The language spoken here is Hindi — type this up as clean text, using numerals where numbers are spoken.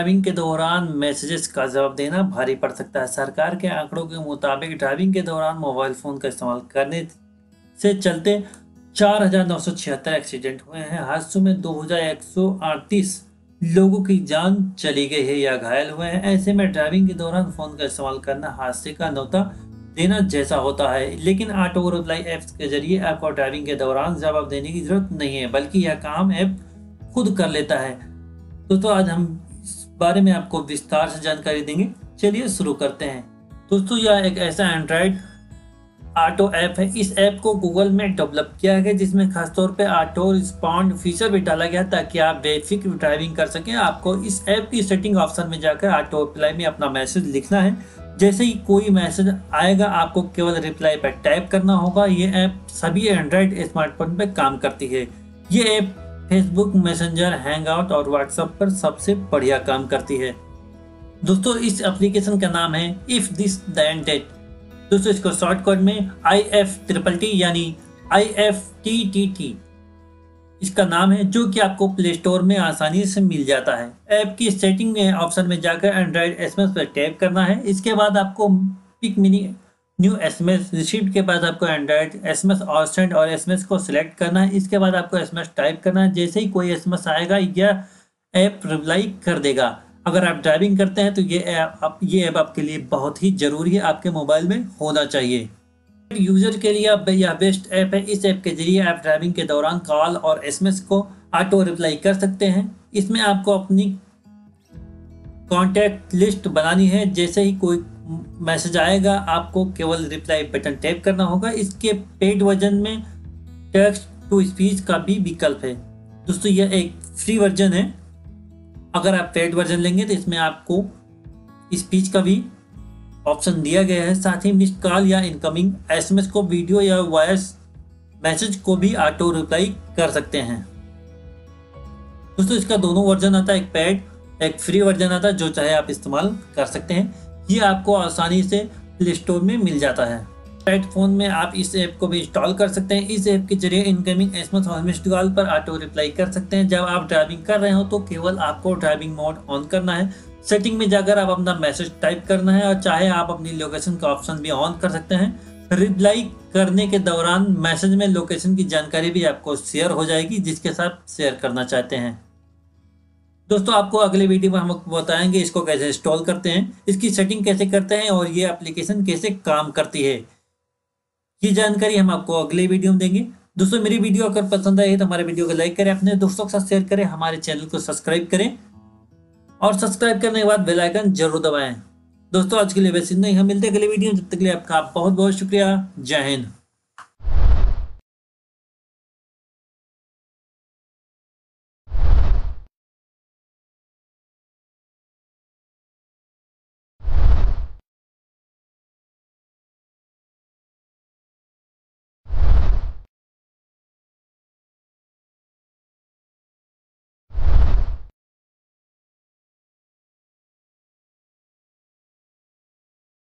ड्राइविंग के दौरान मैसेजेस का जवाब देना भारी पड़ सकता है। सरकार के आंकड़ों के मुताबिक ड्राइविंग के दौरान मोबाइल फोन का इस्तेमाल करने से चलते 4,976 एक्सीडेंट हुए हैं। हादसों में 2,138 लोगों की जान चली गई है या घायल हुए हैं। ऐसे में ड्राइविंग के दौरान फोन का इस्तेमाल करना हादसे का न्योता देना जैसा होता है। लेकिन ऑटो रिप्लाई ऐप्स के जरिए आपको ड्राइविंग के दौरान जवाब देने की जरूरत नहीं है, बल्कि यह काम ऐप खुद कर लेता है। दोस्तों आज हम इस बारे में आपको विस्तार से जानकारी देंगे। चलिए शुरू करते हैं। दोस्तों यह एक ऐसा एंड्रॉयड ऑटो ऐप है। इस ऐप को गूगल में डेवलप किया गया, जिसमें खासतौर पे ऑटो रिस्पॉन्ड फीचर भी डाला गया ताकि आप बेफिक्र ड्राइविंग कर सकें। आपको इस ऐप की सेटिंग ऑप्शन में जाकर ऑटो रिप्लाई में अपना मैसेज लिखना है। जैसे ही कोई मैसेज आएगा आपको केवल रिप्लाई पर टैप करना होगा। ये ऐप सभी एंड्रॉयड स्मार्टफोन पर काम करती है। ये ऐप फेसबुक, मैसेंजर, हैंगआउट और व्हाट्सएप पर सबसे बढ़िया काम करती है। दोस्तों इस एप्लीकेशन का नाम है इफ दिस देन दैट। दोस्तों इसको शॉर्टकट में IFTTT यानी IFTTT इसका नाम है, जो कि आपको प्ले स्टोर में आसानी से मिल जाता है। ऐप की सेटिंग में ऑप्शन में जाकर एंड्रॉयड SMS पर टैप करना है। इसके बाद आपको pick mini new SMS received के बाद आपको एंड्रॉयड SMS और सेंड और SMS को सिलेक्ट करना है। इसके बाद आपको SMS टाइप करना है। जैसे ही कोई SMS आएगा यह ऐप रिप्लाई कर देगा। अगर आप ड्राइविंग करते हैं तो ये ऐप आपके लिए बहुत ही जरूरी है, आपके मोबाइल में होना चाहिए। यूजर के लिए यह बेस्ट ऐप है। इस ऐप के जरिए आप ड्राइविंग के दौरान कॉल और SMS को ऑटो रिप्लाई कर सकते हैं। इसमें आपको अपनी कॉन्टैक्ट लिस्ट बनानी है। जैसे ही कोई मैसेज आएगा आपको केवल रिप्लाई बटन टैप करना होगा। इसके पेड वर्जन में टेक्स्ट टू स्पीच का भी विकल्प है। दोस्तों यह एक फ्री वर्जन है। अगर आप पेड वर्जन लेंगे तो इसमें आपको स्पीच का भी ऑप्शन दिया गया है। साथ ही मिस्ड कॉल या इनकमिंग SMS को वीडियो या वॉइस मैसेज को भी ऑटो रिप्लाई कर सकते हैं। दोस्तों इसका दोनों वर्जन आता है, एक पेड एक फ्री वर्जन आता है, जो चाहे आप इस्तेमाल कर सकते हैं। ये आपको आसानी से प्ले स्टोर में मिल जाता है। एंड्रॉइड फोन में आप इस ऐप को भी इंस्टॉल कर सकते हैं। इस ऐप के जरिए इनकमिंग SMS और मिस्ड कॉल पर ऑटो रिप्लाई कर सकते हैं। जब आप ड्राइविंग कर रहे हो तो केवल आपको ड्राइविंग मोड ऑन करना है। सेटिंग में जाकर आप अपना मैसेज टाइप करना है और चाहे आप अपनी लोकेशन का ऑप्शन भी ऑन कर सकते हैं। रिप्लाई करने के दौरान मैसेज में लोकेशन की जानकारी भी आपको शेयर हो जाएगी, जिसके साथ शेयर करना चाहते हैं। दोस्तों आपको अगले वीडियो में हम बताएंगे इसको कैसे इंस्टॉल करते हैं, इसकी सेटिंग कैसे करते हैं और ये एप्लीकेशन कैसे काम करती है। ये जानकारी हम आपको अगले वीडियो में देंगे। दोस्तों मेरी वीडियो अगर पसंद आए तो हमारे वीडियो को लाइक करें, अपने दोस्तों के साथ शेयर करें, हमारे चैनल को सब्सक्राइब करें और सब्सक्राइब करने के बाद बेल आइकन जरूर दबाएं। दोस्तों आज के लिए बस इतना ही, हम मिलते हैं अगले वीडियो में। जब तक के लिए आपका बहुत बहुत शुक्रिया। जय हिंद।